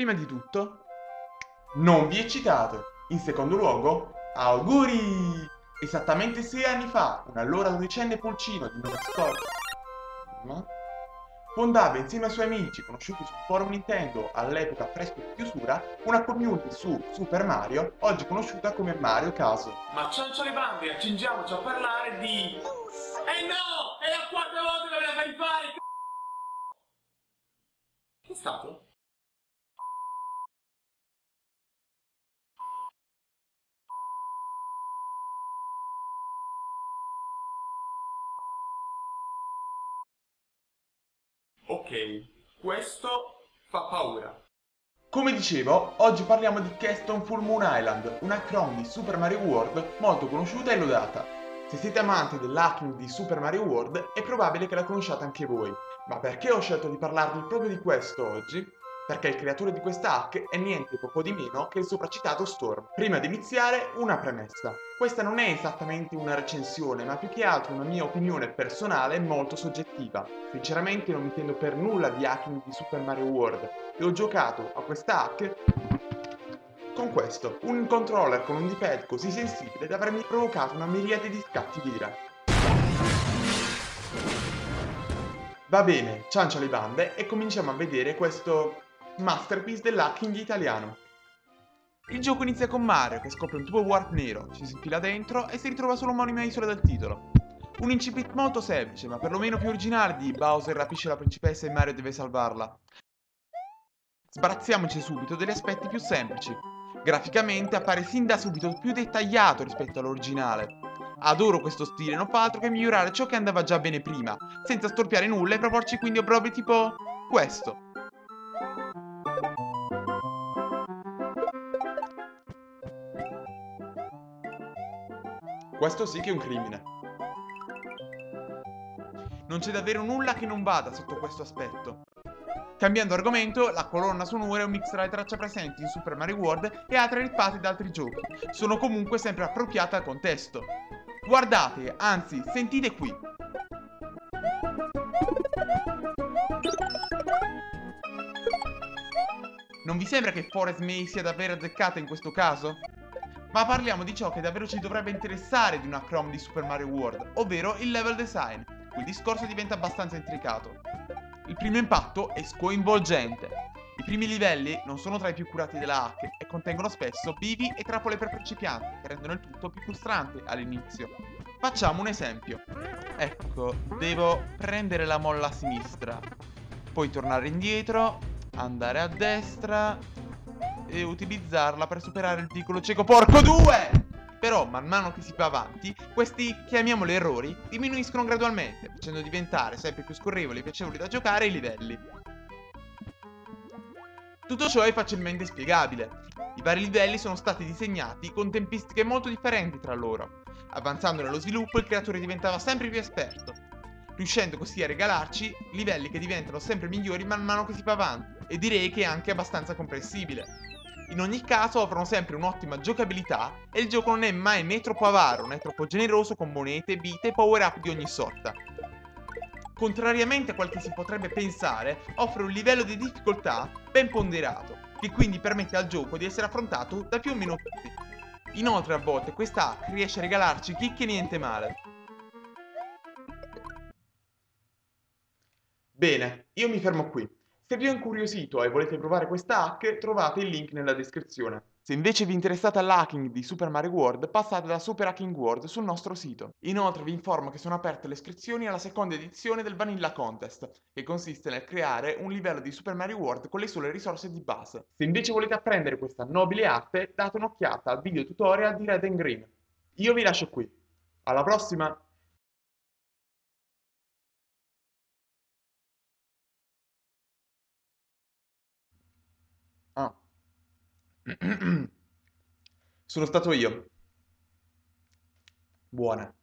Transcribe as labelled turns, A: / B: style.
A: Prima di tutto, non vi eccitate. In secondo luogo, auguri! Esattamente 6 anni fa, un allora adolescente pulcino di nome Scott fondava insieme ai suoi amici conosciuti sul forum Nintendo, all'epoca presto in chiusura, una community su Super Mario, oggi conosciuta come Mario Caso.
B: Ma ciancio le bande, accingiamoci a parlare di... no! È la quarta volta che me la fai fare, Che è stato? Ok, questo fa paura.
A: Come dicevo, oggi parliamo di Keston Full Moon Island, una clone di Super Mario World molto conosciuta e lodata. Se siete amanti dell'hacking di Super Mario World, è probabile che la conosciate anche voi. Ma perché ho scelto di parlarvi proprio di questo oggi? Perché il creatore di questa hack è niente poco di meno che il sopracitato Storm. Prima di iniziare, una premessa. Questa non è esattamente una recensione, ma più che altro una mia opinione personale molto soggettiva. Sinceramente non intendo per nulla di hacking di Super Mario World e ho giocato a questa hack con questo, un controller con un D-pad così sensibile da avermi provocato una miriade di scatti d'ira. Va bene, ciancia le bande e cominciamo a vedere questo masterpiece dell'hacking italiano. Il gioco inizia con Mario che scopre un tubo warp nero, ci si infila dentro e si ritrova sull'omonima isola del titolo. Un incipit molto semplice, ma perlomeno più originale di Bowser rapisce la principessa e Mario deve salvarla. Sbarazziamoci subito degli aspetti più semplici. Graficamente appare sin da subito più dettagliato rispetto all'originale. Adoro questo stile, non fa altro che migliorare ciò che andava già bene prima, senza storpiare nulla e proporci quindi obbrobri tipo questo. Questo sì che è un crimine. Non c'è davvero nulla che non vada sotto questo aspetto. Cambiando argomento, la colonna sonora è un mix tra le tracce presenti in Super Mario World e altre rippate da altri giochi. Sono comunque sempre appropriate al contesto. Guardate, anzi, sentite qui. Non vi sembra che Forest May sia davvero azzeccata in questo caso? Ma parliamo di ciò che davvero ci dovrebbe interessare di una Chrome di Super Mario World, ovvero il level design. Qui il discorso diventa abbastanza intricato. Il primo impatto è sconvolgente. I primi livelli non sono tra i più curati della hack e contengono spesso bivi e trappole per principianti, che rendono il tutto più frustrante all'inizio. Facciamo un esempio. Ecco, devo prendere la molla a sinistra, poi tornare indietro, andare a destra e utilizzarla per superare il piccolo cieco porco 2! Però man mano che si va avanti, questi, chiamiamoli errori, diminuiscono gradualmente, facendo diventare sempre più scorrevoli e piacevoli da giocare i livelli. Tutto ciò è facilmente spiegabile. I vari livelli sono stati disegnati con tempistiche molto differenti tra loro. Avanzando nello sviluppo, il creatore diventava sempre più esperto, riuscendo così a regalarci livelli che diventano sempre migliori man mano che si va avanti, e direi che è anche abbastanza comprensibile. In ogni caso offrono sempre un'ottima giocabilità e il gioco non è mai né troppo avaro né troppo generoso con monete, vite e power up di ogni sorta. Contrariamente a quel che si potrebbe pensare, offre un livello di difficoltà ben ponderato, che quindi permette al gioco di essere affrontato da più o meno tutti. Inoltre a volte questa hack riesce a regalarci chicche niente male. Bene, io mi fermo qui. Se vi è incuriosito e volete provare questa hack, trovate il link nella descrizione. Se invece vi interessate all'hacking di Super Mario World, passate da Super Hacking World sul nostro sito. Inoltre vi informo che sono aperte le iscrizioni alla seconda edizione del Vanilla Contest, che consiste nel creare un livello di Super Mario World con le sole risorse di base. Se invece volete apprendere questa nobile arte, date un'occhiata al video tutorial di Red and Green. Io vi lascio qui. Alla prossima! Ah. Sono stato io. Buona.